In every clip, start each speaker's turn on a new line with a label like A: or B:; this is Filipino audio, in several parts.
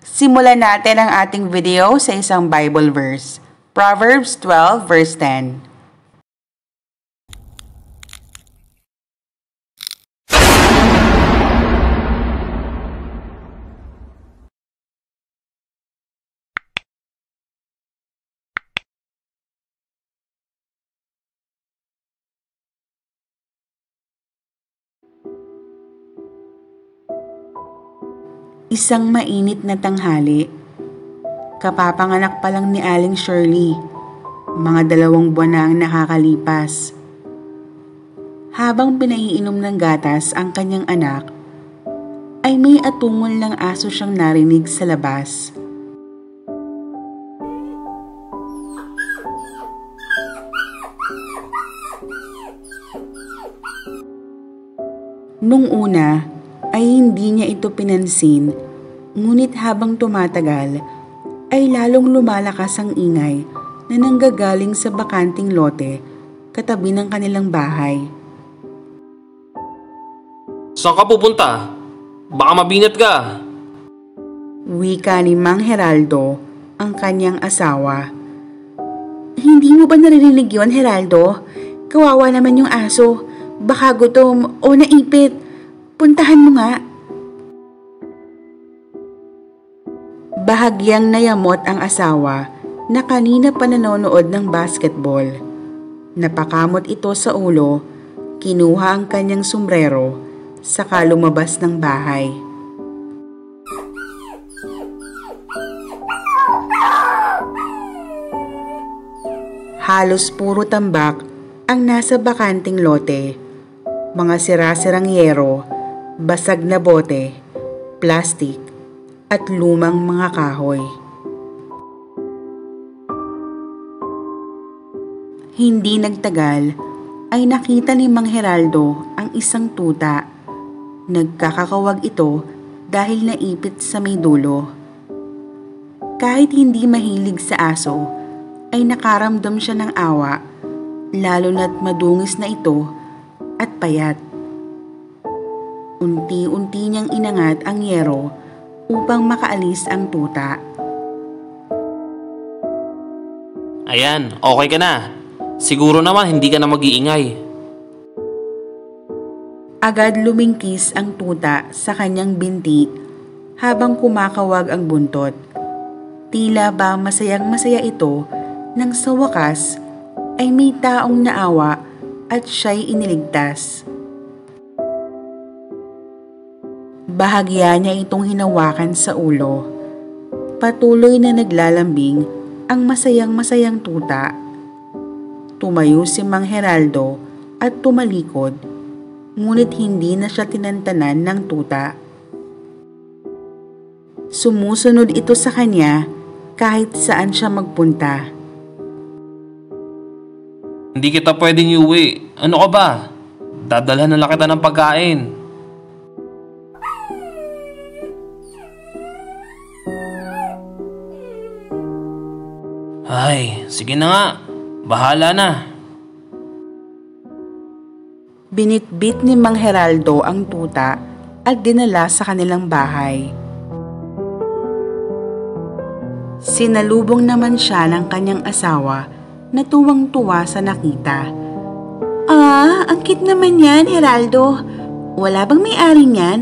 A: Simulan natin ang ating video sa isang Bible verse. Proverbs 12 verse 10. Isang mainit na tanghali. Kapapanganak pa lang ni Aling Shirley. Mga 2 buwan na ang nakakalipas. Habang pinaiinom ng gatas ang kanyang anak, ay may atungol ng aso siyang narinig sa labas. Nung una, ay hindi niya ito pinansin, ngunit habang tumatagal, ay lalong lumalakas ang ingay na nanggagaling sa bakanting lote katabi ng kanilang bahay.
B: Saan ka pupunta? Baka mabinat ka.
A: Wika ni Mang Heraldo, ang kanyang asawa. Hindi mo ba naririnig yon, Heraldo? Kawawa naman yung aso. Baka gutom o naipit. Puntahan mo nga. Bahagyang nayamot ang asawa na kanina pa nanonood ng basketball. Napakamot ito sa ulo, kinuha ang kanyang sombrero, saka lumabas ng bahay. Halos puro tambak ang nasa bakanting lote. Mga sira-sirang yero, basag na bote, plastik, at lumang mga kahoy. Hindi nagtagal ay nakita ni Mang Heraldo ang isang tuta. Nagkakakawag ito dahil naipit sa may dulo. Kahit hindi mahilig sa aso, ay nakaramdam siya ng awa, lalo na't madungis na ito at payat. Unti-unti niyang inangat ang yero upang makaalis ang tuta.
B: Ayan, okay ka na. Siguro naman hindi ka na mag-iingay.
A: Agad lumingkis ang tuta sa kanyang binti habang kumakawag ang buntot. Tila ba masayang-masaya ito nang sa wakas ay may taong naawa at siya'y iniligtas. Bahagya niya itong hinawakan sa ulo. Patuloy na naglalambing ang masayang-masayang tuta. Tumayo si Mang Heraldo at tumalikod, ngunit hindi na siya tinantanan ng tuta. Sumusunod ito sa kanya kahit saan siya magpunta.
B: Hindi kita pwedeng iuwi. Ano ka ba? Dadalhan na lang kita ng pagkain. Ay, sige na nga. Bahala na.
A: Binitbit ni Mang Heraldo ang tuta at dinala sa kanilang bahay. Sinalubong naman siya ng kanyang asawa na tuwang-tuwa sa nakita. Ang cute naman yan, Heraldo. Wala bang may-ari niyan?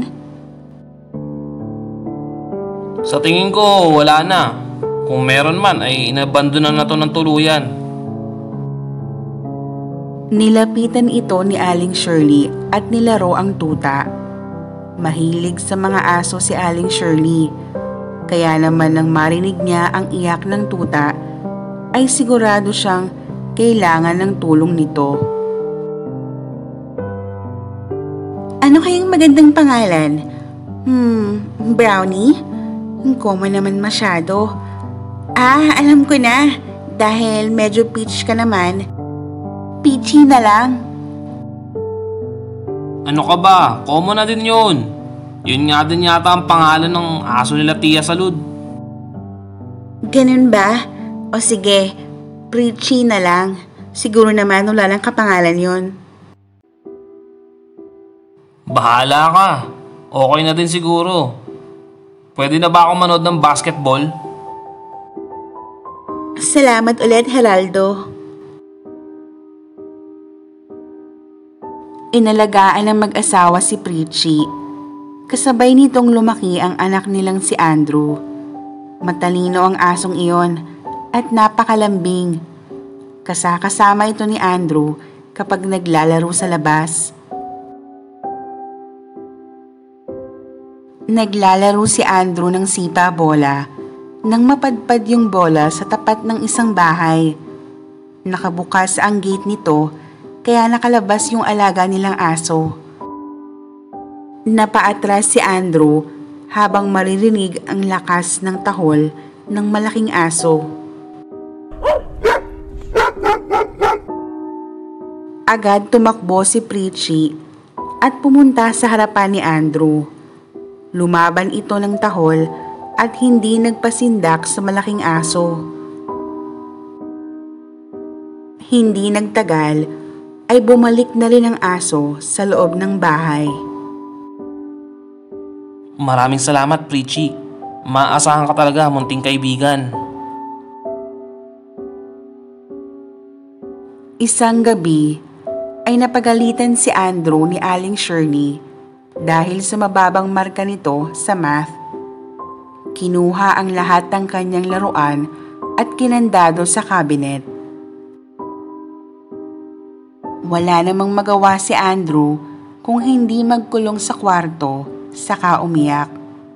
B: Sa tingin ko, wala na. Kung meron man, ay inabandonan na to ng tuluyan.
A: Nilapitan ito ni Aling Shirley at nilaro ang tuta. Mahilig sa mga aso si Aling Shirley. Kaya naman nang marinig niya ang iyak ng tuta, ay sigurado siyang kailangan ng tulong nito. Ano kayang magandang pangalan? Brownie? Common naman masyado. Alam ko na. Dahil medyo peach ka naman. Peachy na lang.
B: Ano ka ba? Common na din yun. Yun nga din yata ang pangalan ng aso nila Tia Salud.
A: Ganun ba? O sige, Preachy na lang. Siguro naman wala lang kapangalan yon.
B: Bahala ka. Okay na din siguro. Pwede na ba ako manood ng basketball?
A: Salamat ulit, Geraldo. Inalagaan ng mag-asawa si Pritchie. Kasabay nitong lumaki ang anak nilang si Andrew. Matalino ang asong iyon at napakalambing. Kasama ito ni Andrew kapag naglalaro sa labas. Naglalaro si Andrew ng sipa-bola nang mapadpad yung bola sa tapat ng isang bahay. Nakabukas ang gate nito kaya nakalabas yung alaga nilang aso. Napaatras si Andrew habang maririnig ang lakas ng tahol ng malaking aso. Agad tumakbo si Pritchie at pumunta sa harapan ni Andrew. Lumaban ito ng tahol at hindi nagpasindak sa malaking aso. Hindi nagtagal ay bumalik na rin ang aso sa loob ng bahay.
B: Maraming salamat, Pritchie. Maasahan ka talaga, munting kaibigan.
A: Isang gabi ay napagalitan si Andrew ni Aling Shirley dahil sa mababang marka nito sa math. Kinuha ang lahat ng kanyang laruan at kinandado sa cabinet. Wala namang magawa si Andrew kung hindi magkulong sa kwarto saka umiyak.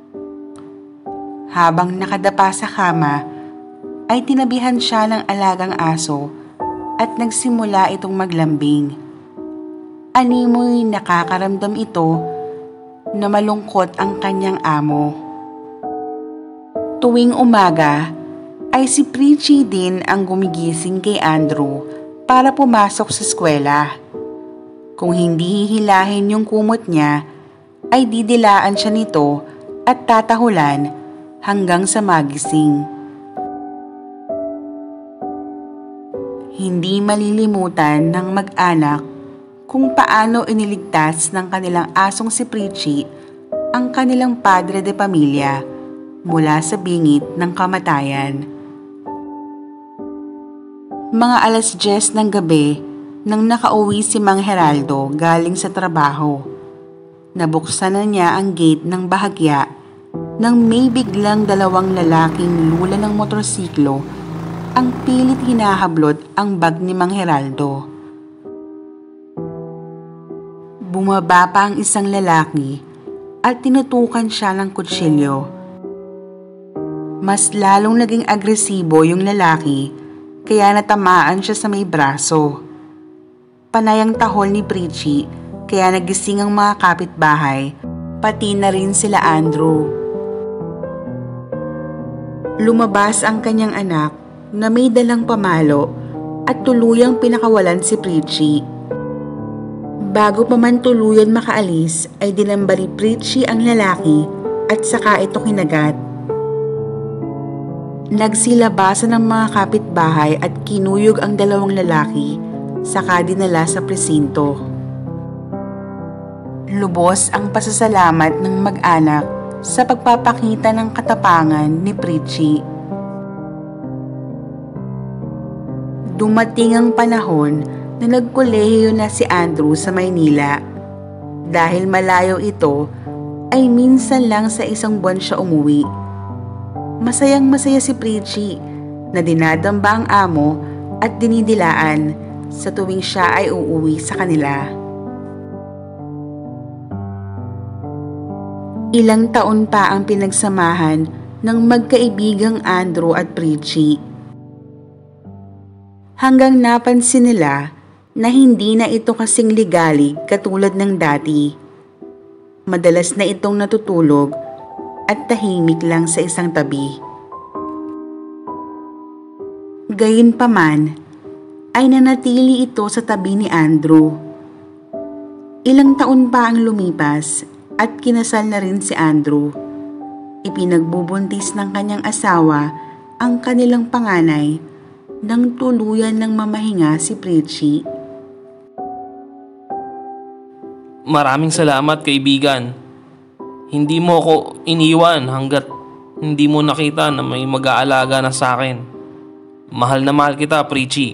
A: Habang nakadapa sa kama, ay tinabihan siya ng alagang aso at nagsimula itong maglambing. Animoy nakakaramdam ito na malungkot ang kanyang amo. Tuwing umaga ay si Pritchie din ang gumigising kay Andrew para pumasok sa eskwela. Kung hindi hihilahin yung kumot niya, ay didilaan siya nito at tatahulan hanggang sa magising. Hindi malilimutan ng mag-anak kung paano iniligtas ng kanilang asong si Pritchie ang kanilang padre de pamilya mula sa bingit ng kamatayan. Mga 10:00 ng gabi nang nakauwi si Mang Geraldo galing sa trabaho. Nabuksan na niya ang gate ng bahagya nang may biglang 2 lalaking lula ng motorsiklo ang pilit hinahablot ang bag ni Mang Geraldo. Bumaba pa ang isang lalaki at tinutukan siya ng kutsilyo. Mas lalong naging agresibo yung lalaki kaya natamaan siya sa may braso. Panay ang tahol ni Pritchie kaya nagising ang mga kapitbahay, pati na rin sila Andrew. Lumabas ang kanyang anak na may dalang pamalo at tuluyang pinakawalan si Pritchie. Bago pa man tuluyan makaalis ay dinambali Pritchie ang lalaki at saka ito kinagat. Nagsilabasan ng mga kapitbahay at kinuyog ang 2 lalaki saka dinala sa presinto. Lubos ang pasasalamat ng mag-anak sa pagpapakita ng katapangan ni Pritchie. Dumating ang panahon na nagkolehiyo na si Andrew sa Maynila. Dahil malayo ito, ay minsan lang sa 1 buwan siya umuwi. Masayang-masaya si Pritchie na dinadamba ang amo at dinidilaan sa tuwing siya ay uuwi sa kanila. Ilang taon pa ang pinagsamahan ng magkaibigang Andrew at Pritchie. Hanggang napansin nila na hindi na ito kasing ligalig katulad ng dati. Madalas na itong natutulog at tahimik lang sa isang tabi. Gayunpaman, ay nanatili ito sa tabi ni Andrew. Ilang taon pa ang lumipas at kinasal na rin si Andrew. Ipinagbubuntis ng kanyang asawa ang kanilang panganay nang tuluyan ng mamahinga si Pritchie.
B: Maraming salamat, kaibigan. Hindi mo ako iniwan hanggat hindi mo nakita na may mag-aalaga na sa akin. Mahal na mahal kita, Preachy.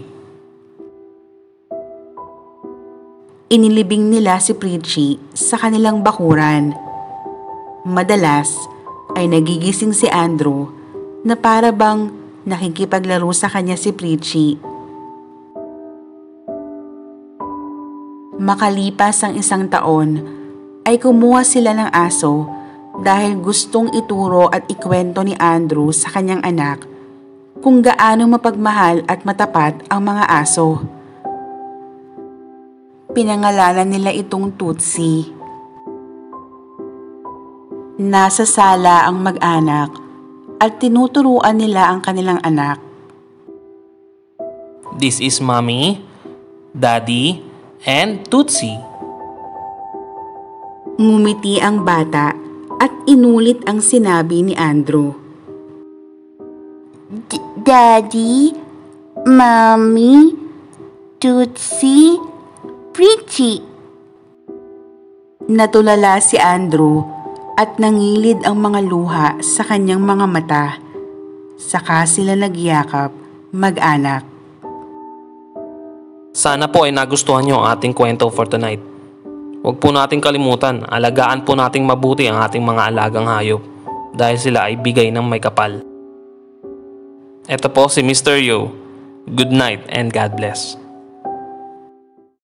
A: Inilibing nila si Preachy sa kanilang bakuran. Madalas ay nagigising si Andrew na para bang nakikipaglaro sa kanya si Preachy. Makalipas ang 1 taon ay kumuha sila ng aso dahil gustong ituro at ikwento ni Andrew sa kanyang anak kung gaano mapagmahal at matapat ang mga aso. Pinangalanan nila itong Tootsie. Nasa sala ang mag-anak at tinuturuan nila ang kanilang anak.
B: This is Mommy, Daddy, and Tootsie.
A: Ngumiti ang bata at inulit ang sinabi ni Andrew. Daddy, Mommy, Tootsie, Preachy. Natulala si Andrew at nangilid ang mga luha sa kanyang mga mata. Saka sila nagyakap, mag-anak.
B: Sana po ay nagustuhan niyo ang ating kwento for tonight. Huwag po nating kalimutan, alagaan po nating mabuti ang ating mga alagang hayop dahil sila ay bigay ng may kapal. Ito po si Mr. Yo. Good night and God bless.